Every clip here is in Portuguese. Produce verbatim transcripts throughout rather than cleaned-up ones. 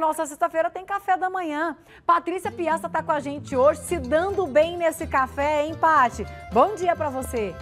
próxima sexta-feira tem café da manhã. Patrícia Piasta tá com a gente hoje, se dando bem nesse café, hein, Paty? Bom dia pra você.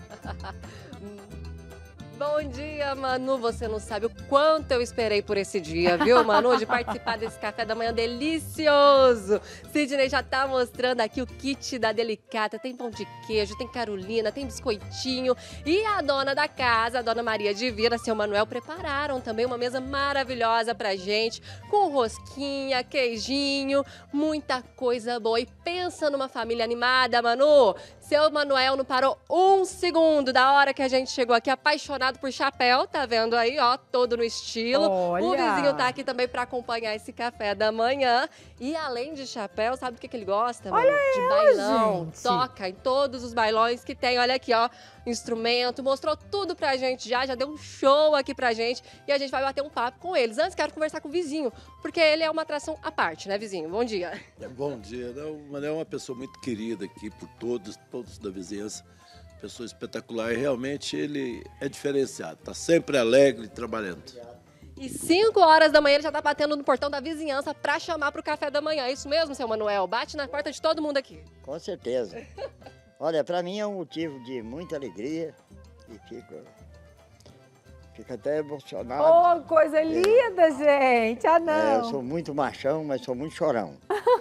Bom dia, Manu. Você não sabe o quanto eu esperei por esse dia, viu, Manu? De participar desse café da manhã delicioso. Sidney já tá mostrando aqui o kit da Delicata. Tem pão de queijo, tem carolina, tem biscoitinho. E a dona da casa, a dona Maria Divina, seu Manuel, prepararam também uma mesa maravilhosa pra gente. Com rosquinha, queijinho, muita coisa boa. E pensa numa família animada, Manu. Seu Manuel não parou um segundo da hora que a gente chegou aqui, apaixonado por chapéu, tá vendo aí, ó, todo no estilo. Olha. O vizinho tá aqui também pra acompanhar esse café da manhã. E além de chapéu, sabe do que, que ele gosta, Manu? Olha de eu, bailão. gente. Toca em todos os bailões que tem. Olha aqui, ó, instrumento. Mostrou tudo pra gente já, já deu um show aqui pra gente. E a gente vai bater um papo com eles. Antes, quero conversar com o vizinho, porque ele é uma atração à parte, né, vizinho? Bom dia. Bom dia. O Manuel é uma pessoa muito querida aqui por todos, todos da vizinhança. Pessoa espetacular, e realmente ele é diferenciado, está sempre alegre trabalhando. E cinco horas da manhã ele já tá batendo no portão da vizinhança para chamar para o café da manhã. É isso mesmo, seu Manuel? Bate na porta de todo mundo aqui. Com certeza. Olha, para mim é um motivo de muita alegria e fico, fico até emocionado. Oh, coisa linda, gente! Ah, não! É, eu sou muito machão, mas sou muito chorão.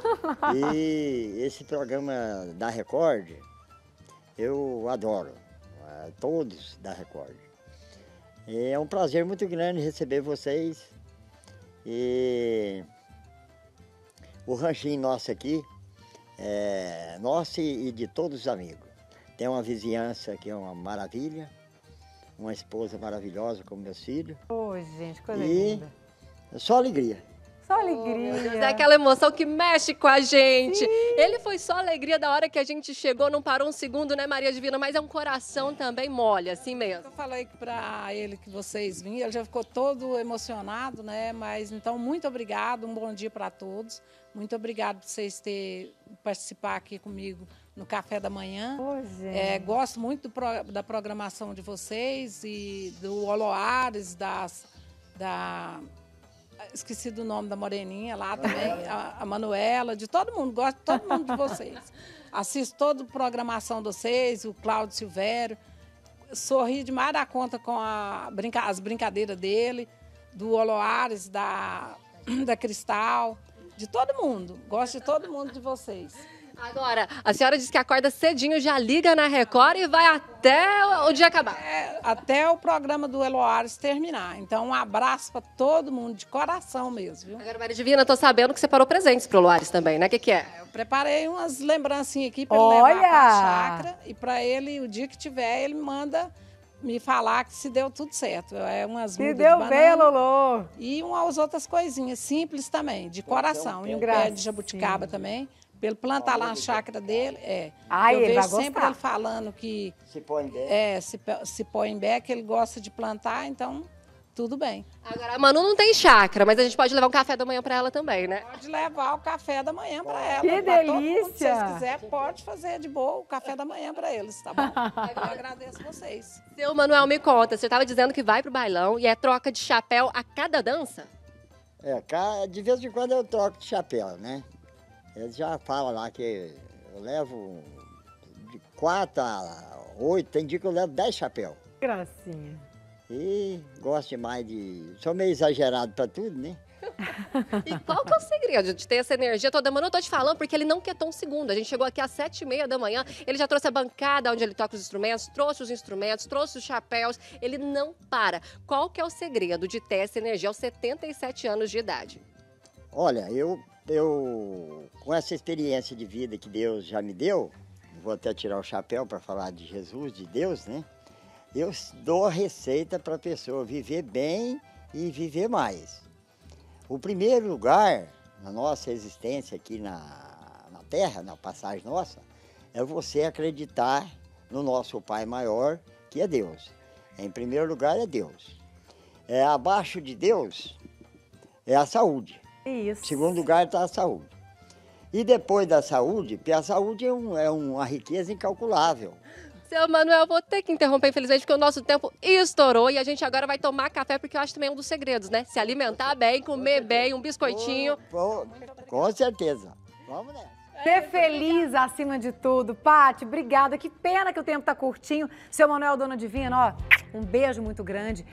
E esse programa da Record, eu adoro, todos da Record. E é um prazer muito grande receber vocês. E o ranchinho nosso aqui, é nosso e de todos os amigos. Tem uma vizinhança que é uma maravilha, uma esposa maravilhosa como meus filhos. Ô, oh, gente, coisa e linda. Só alegria. Só alegria. Oh, Deus, é aquela emoção que mexe com a gente. Sim. Ele foi só alegria da hora que a gente chegou, não parou um segundo, né, Maria Divina? Mas é um coração também mole, assim mesmo. Eu falei pra ele que vocês vinham, ele já ficou todo emocionado, né? Mas então, muito obrigado, um bom dia para todos. Muito obrigado por vocês terem participar aqui comigo no café da manhã. Oh, é, gosto muito do pro, da programação de vocês e do Oloares, das, da... Esqueci do nome da moreninha lá também, a, a Manuela, de todo mundo, gosto de todo mundo de vocês. Assisto toda a programação de vocês, o Cláudio Silvério. Sorri demais da conta com a brinca, as brincadeiras dele, do Oloares, da, da Cristal, de todo mundo. Gosto de todo mundo de vocês. Agora, a senhora disse que acorda cedinho, já liga na Record e vai até o dia acabar. É, até o programa do Eloares terminar. Então, um abraço para todo mundo, de coração mesmo, viu? Agora, Maria Divina, tô sabendo que você parou presentes pro Eloares também, né? O que que é? Eu preparei umas lembrancinhas aqui para ele Olha! levar para a chácara. E para ele, o dia que tiver, ele manda me falar que se deu tudo certo. É umas se mudas deu de bem, banana, Lolo. E umas outras coisinhas simples também, de coração. E um pé de jabuticaba também. Pra ele plantar lá na chácara dele, é. Ai, eu ele vejo vai gostar. sempre ele falando que... Cipó em Bé. É, cipó, cipó em Bé, que ele gosta de plantar, então tudo bem. Agora, a Manu não tem chácara, mas a gente pode levar um café da manhã para ela também, né? Pode levar o café da manhã para ela. Que pra todo mundo, delícia! se vocês quiserem, pode fazer de boa o café da manhã para eles, tá bom? Eu agradeço vocês. Seu Manuel, me conta, você estava dizendo que vai pro bailão e é troca de chapéu a cada dança? É, de vez em quando eu troco de chapéu, né? Eles já falam lá que eu levo de quatro a oito, tem dia que eu levo dez chapéus. Gracinha. E gosto demais de... Sou meio exagerado para tudo, né? E qual que é o segredo de ter essa energia toda? Mano, eu tô te falando porque ele não quietou um segundo. A gente chegou aqui às sete e meia da manhã, ele já trouxe a bancada onde ele toca os instrumentos, trouxe os instrumentos, trouxe os chapéus. Ele não para. Qual que é o segredo de ter essa energia aos setenta e sete anos de idade? Olha, eu... Eu, com essa experiência de vida que Deus já me deu, vou até tirar o chapéu para falar de Jesus, de Deus, né? Eu dou a receita para a pessoa viver bem e viver mais. O primeiro lugar na nossa existência aqui na, na Terra, na passagem nossa, é você acreditar no nosso Pai maior, que é Deus. Em primeiro lugar é Deus. É, abaixo de Deus é a saúde. Isso. Em segundo lugar está a saúde. E depois da saúde, porque a saúde é, um, é uma riqueza incalculável. Seu Manuel, vou ter que interromper, infelizmente, porque o nosso tempo estourou e a gente agora vai tomar café, porque eu acho também é um dos segredos, né? Se alimentar bem, comer bem, um biscoitinho. Com, com certeza. Vamos nessa. Ser feliz acima de tudo. Pati, obrigada. Que pena que o tempo tá curtinho. Seu Manuel, Dona Divina, ó, um beijo muito grande.